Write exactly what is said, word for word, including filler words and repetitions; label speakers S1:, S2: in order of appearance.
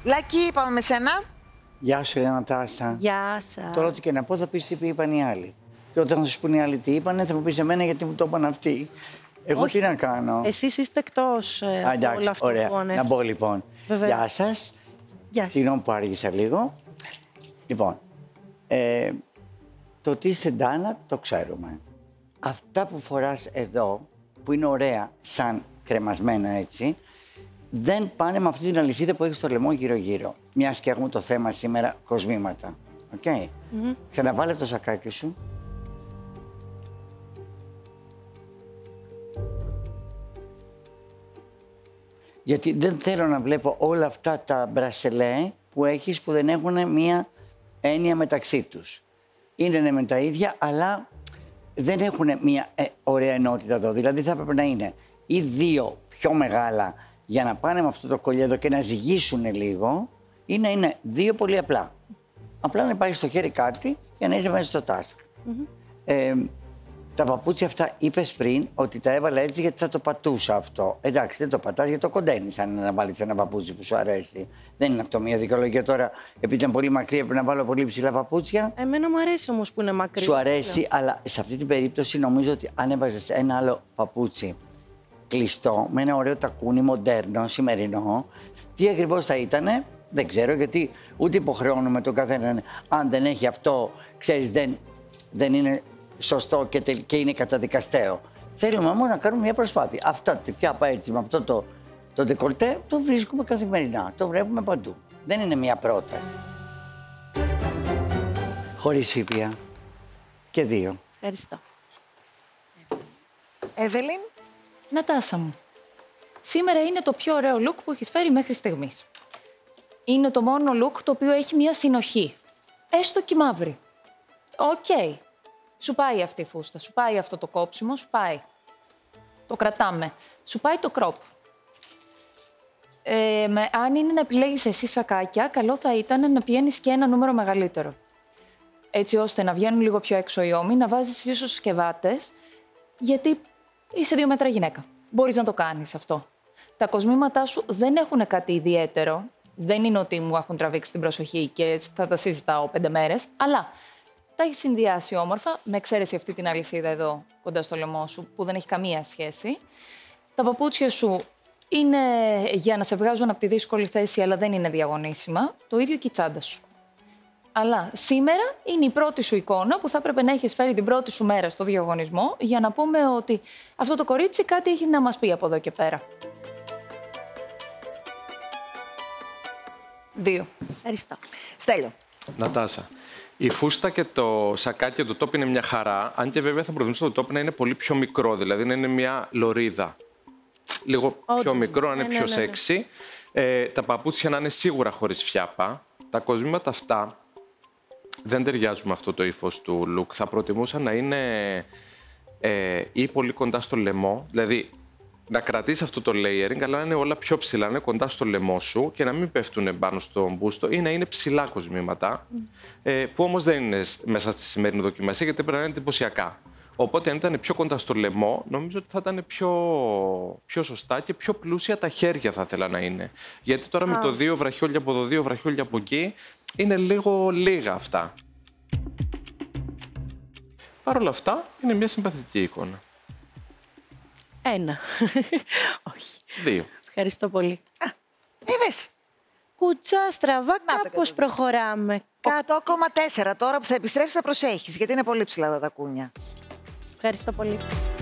S1: Λάκη, πάμε με σένα.
S2: Γεια σου, ρε Νατάσα.
S3: Γεια σας.
S2: Τώρα ό,τι και να πω θα πεις τι είπαν οι άλλοι. Και όταν θα σου πούνε οι άλλοι τι είπανε, θα μου πεις εμένα γιατί μου το είπαν αυτοί. Εγώ όχι. Τι να κάνω.
S3: Εσείς είστε εκτός ε,
S2: Α, εντάξει,
S3: όλο αυτό
S2: ωραία.
S3: που ανέφερα.
S2: Να μπω λοιπόν.
S3: Βεβαίως.
S2: Γεια σας.
S3: Γεια σας.
S2: Συγγνώμη που άργησα λίγο. Λοιπόν, ε, το τι είσαι Ντάνα το ξέρουμε. Αυτά που φοράς εδώ, που είναι ωραία σαν κρεμασμένα έτσι, δεν πάνε με αυτή την αλυσίδα που έχει στο λαιμό γύρω-γύρω. Μιας και έχουμε το θέμα σήμερα κοσμήματα. Οκ. Okay. Mm-hmm. Ξαναβάλε το σακάκι σου. Γιατί δεν θέλω να βλέπω όλα αυτά τα μπρασελέ που έχεις που δεν έχουν μία έννοια μεταξύ τους. Είναι ναι, με τα ίδια, αλλά δεν έχουν μία ε, ωραία ενότητα εδώ. Δηλαδή θα έπρεπε να είναι ή δύο πιο μεγάλα για να πάνε με αυτό το κολλιέ εδώ και να ζυγίσουν λίγο, ή να είναι δύο πολύ απλά. Απλά να υπάρχει στο χέρι κάτι για να είσαι μέσα στο τάσκ. Mm-hmm. ε, τα παπούτσια αυτά είπες πριν ότι τα έβαλα έτσι γιατί θα το πατούσα αυτό. Εντάξει, δεν το πατάς γιατί το κοντένεις αν να βάλεις ένα παπούτσι που σου αρέσει. Δεν είναι αυτό μια δικαιολογία τώρα. Επειδή ήταν πολύ μακρύ, έπρεπε να βάλω πολύ ψηλά παπούτσια.
S3: Εμένα μου αρέσει όμως που είναι μακρύ.
S2: Σου αρέσει, yeah. Αλλά σε αυτή την περίπτωση νομίζω ότι αν έβαζες ένα άλλο παπούτσι κλειστό, με ένα ωραίο τακούνι, μοντέρνο, σημερινό, τι ακριβώς θα ήτανε, δεν ξέρω, γιατί ούτε υποχρεώνουμε τον καθέναν. Αν δεν έχει αυτό, ξέρεις, δεν, δεν είναι σωστό και, τελ, και είναι καταδικαστέο. Θέλουμε όμως να κάνουμε μια προσπάθεια. Αυτά τη φιάπα έτσι, με αυτό το, το ντεκολτέ, το βρίσκουμε καθημερινά. Το βλέπουμε παντού. Δεν είναι μια πρόταση. Χωρίς ήπια. Και δύο.
S3: Ευχαριστώ.
S1: Εύελιν.
S4: Νατάσα μου, σήμερα είναι το πιο ωραίο look που έχεις φέρει μέχρι στιγμής. Είναι το μόνο look το οποίο έχει μια συνοχή. Έστω και μαύρη. Οκ. Okay. Σου πάει αυτή η φούστα, σου πάει αυτό το κόψιμο, σου πάει. Το κρατάμε. Σου πάει το crop. Ε, με, αν είναι να επιλέγεις εσύ σακάκια, καλό θα ήταν να πηγαίνεις και ένα νούμερο μεγαλύτερο. Έτσι ώστε να βγαίνουν λίγο πιο έξω οι ώμοι, να βάζεις ίσως σκευάτες, γιατί είσαι δύο μέτρα γυναίκα. Μπορείς να το κάνεις αυτό. Τα κοσμήματά σου δεν έχουν κάτι ιδιαίτερο. Δεν είναι ότι μου έχουν τραβήξει την προσοχή και θα τα συζητάω πέντε μέρες, αλλά τα έχει συνδυάσει όμορφα, με εξαίρεση αυτή την αλυσίδα εδώ κοντά στο λαιμό σου, που δεν έχει καμία σχέση. Τα παπούτσια σου είναι για να σε βγάζουν από τη δύσκολη θέση, αλλά δεν είναι διαγωνίσιμα. Το ίδιο και η τσάντα σου. Αλλά σήμερα είναι η πρώτη σου εικόνα που θα έπρεπε να έχεις φέρει την πρώτη σου μέρα στο διαγωνισμό για να πούμε ότι αυτό το κορίτσι κάτι έχει να μας πει από εδώ και πέρα. Δύο.
S3: Ευχαριστώ.
S1: Στέλιο.
S5: Νατάσα, η φούστα και το σακάκι και το τόπ είναι μια χαρά, αν και βέβαια θα προτιμούσα το τόπ να είναι πολύ πιο μικρό, δηλαδή να είναι μια λωρίδα. Λίγο oh, πιο μικρό, να είναι ναι, πιο ναι, ναι, ναι. σεξι. Ε, τα παπούτσια να είναι σίγουρα χωρίς φιάπα. Τα κοσμήματα αυτά δεν ταιριάζουν με αυτό το ύφος του look. Θα προτιμούσα να είναι ε, ή πολύ κοντά στο λαιμό, δηλαδή να κρατήσει αυτό το layering, αλλά να είναι όλα πιο ψηλά, να είναι κοντά στο λαιμό σου και να μην πέφτουν πάνω στον μπούστο ή να είναι ψηλά κοσμήματα, mm. ε, που όμως δεν είναι μέσα στη σημερινή δοκιμασία, γιατί πρέπει να είναι εντυπωσιακά. Οπότε, αν ήταν πιο κοντά στο λαιμό, νομίζω ότι θα ήταν πιο, πιο σωστά και πιο πλούσια τα χέρια θα ήθελα να είναι. Γιατί τώρα ah. με το δύο βραχιόλια από εδώ, δύο βραχιόλια από εκεί, είναι λίγο λίγα αυτά. Παρ' όλα αυτά, είναι μια συμπαθητική εικόνα.
S3: Ένα. Όχι.
S5: Δύο.
S3: Ευχαριστώ πολύ.
S1: Α, είδες.
S3: Κουτσά, στραβά, κάπως προχωράμε.
S1: οκτώ κόμμα τέσσερα τώρα που θα επιστρέψεις θα προσέχεις, γιατί είναι πολύ ψηλά τα τακούνια.
S3: Ευχαριστώ πολύ.